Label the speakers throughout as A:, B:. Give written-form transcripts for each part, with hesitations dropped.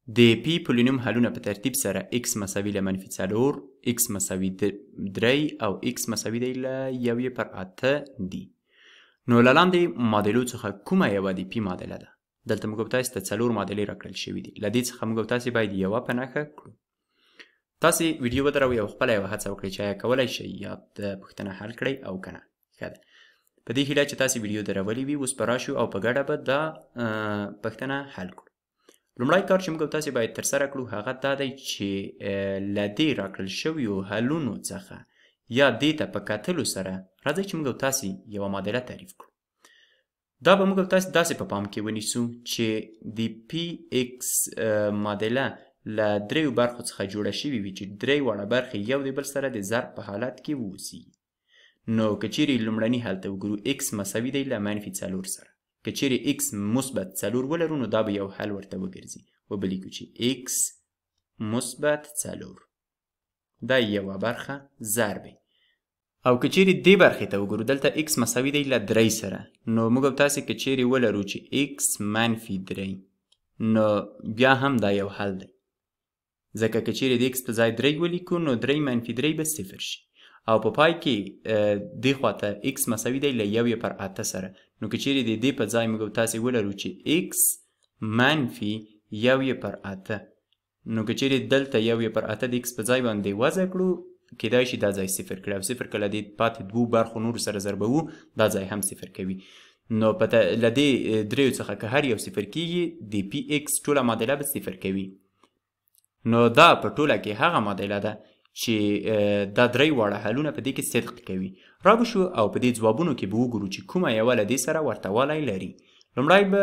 A: د پی پولینوم حلونه په ترتیب سره x مساوي له منفي 4 x مساوي 3 او x مساوي دی له 1/8 دي. نو له لاندې معادلو څخه کومه یوه د پی معادله ده؟ دلته موږ تاسو ته 4 معادلې راکړل شوي دي. له دې څخه موږ تاسو باید یوه په نښه کړو. تاسو ویډیو ودروئ او خپله یوه هڅه وکړئ چې آیا کولی شئ یا پوښتنه حل کړئ او که نه. ښه ده. په دې هیله چې تاسو ویډیو درولې وي، اوس به راشو او په ګډه به دا پوښتنه حل کړو. لومړی کار چې موږ تاسې باید ترسره کړو هغه دا دی چې له دې راکړل شویو حلونو څخه یا دې ته په کتلو سره راځئ چې موږ تاسې یوه معادله تعریف کړو. دا به موږ تاسې داسې په پام کې ونیسو چې د پی ایکس معادله له دریو برخو څخه جوړه شوې وي چې درې واړه برخې یو د بل سره د ضرب په حالت کې واوسي. نو که چیرې لومړني حل ته وګورو x مساوي دی له منفي 4 سره. که چیرې x مثبت 4 ولرو نو دا به یو حل ورته وګرځي. وبلیکو چې x مثبت 4 دا یوه برخه ضرب. او که چیرې دې برخې ته وګورو دلته x مساوي دی له 3 سره. نو موږ تاسې که چیرې ولرو چې x منفي 3 نو بیا هم دا یو حل دی. ځکه که چیرې د x په ځای 3 ولیکو نو 3 منفي 3 به 0 شي. او په پای کې دې خواته x مساوي دی له 1/8 سره. نو که چیرې د دې په ځای موږ تاسې ولرو چې x منفي 1/8 نو که چیرې دلته 1/8 د x په ځای باندې وضع کړو کیدای شي دا ځای 0 کړي او 0 که له دې پاتې دوو برخو نورو سره ضربوو دا ځای هم 0 کوي. نو له دې دریو څخه که هر یو 0 کیږي د پی ایکس ټوله معادله به 0 کوي. نو دا په ټوله کې هغه معادله ده چې دا درې واړه حلونه په دې کې صدق کوي. را به شو او په دې ځوابونو کې به وګورو چې کومه یوه له دې سره ورته والی لري. لومړی به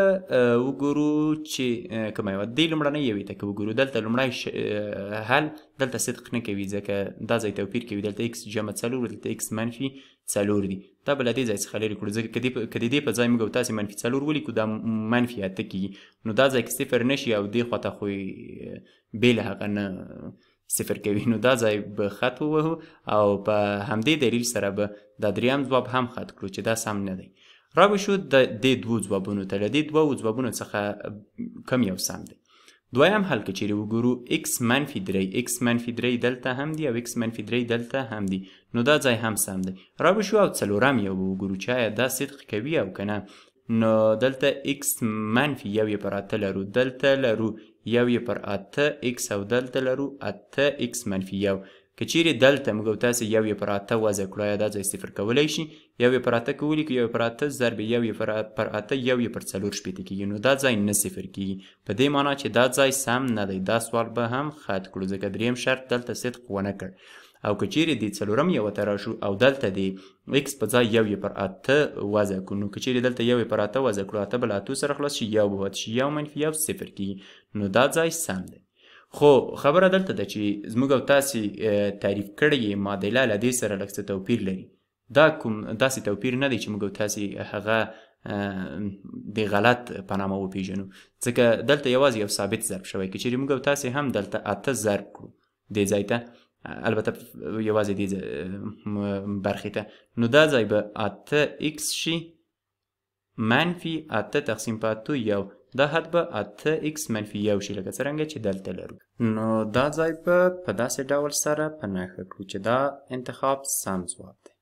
A: وګورو چې کومه یوه دې لومړنۍ یوې ته که وګورو دلته لومړی حل دلته صدق نه کوي ځکه دا ځای توپیر کوي. دلته x جمع 4 دلته x منفي 4 دي. دا به له دې ځای څخه لرې کړو ځکه که د دې په ځای موږ تاسې منفي 4 ولیکو دا منفي 8 کېږي. نو دا ځای کې 0 نه شي او دې خواته خو بې له هغه نه 0 کوي. نو دا ځای به خط ووهو او په همدې دلیل سره به دا دریم ځواب هم خط کړو چې دا سم نه دی. را به شو د دې دوو ځوابونو ته. له دې دوو ځوابونو څخه کم یو سم دی. دویم حل که چیرې وګورو x منفي 3 x منفي 3 دلته هم دی او x منفي 3 دلته هم دی. نو دا ځای هم سم دی. را به شو او څلورم یو وګورو چې آیا دا صدق کوي او که نه. نو دلته x منفي 1/8 لرو دلته لرو 1/8 x او دلته لرو 8x منفي 1. که چیرې دلته موږ تاسې 1/8 وضع کړو یا دا ځای 0 کولی شي. 1/8 که ولیکو 1/8 ضرب 1/8 1/4 کېږي. نو دا ځای نه 0 کېږي. په دې معنا چې دا ځای سم نه دی. دا سوال به هم خط کړو ځکه دریم شرط دلته صدق ونه کړ. او که چیرې د څلورم یوه ته راشو او دلته د x په ځای 1/8 وضع کړو نو که چیرې دلته 1/8 وضع کړو 8 به له 8 سره خلاص شي 1 به پاتې شي 1 منفي 1 0 کېږي. نو دا ځای سم دی. خو خبره دلته ده چې زموږ او تاسې تعریف کړې معادله له دې سره لږ څه توپیر لري. دا کوم داسې توپیر نه دی چې موږ او تاسې هغه د غلط په نامه وپېژنو ځکه دلته یوازې یو ثابت ضرب شوی. که چیرې موږ او تاسې هم دلته 8 ضرب کړو دې ځای ته البته یوازې دې برخې ته نو دا ځای به 8x شي منفي 8 تقسیم په 8 1. دا حد به 8x منفي 1 شي لکه څرنګه چې دلته لرو. نو دا ځای به په داسې ډول سره په نښه کړو چې دا انتخاب سم ځواب دی.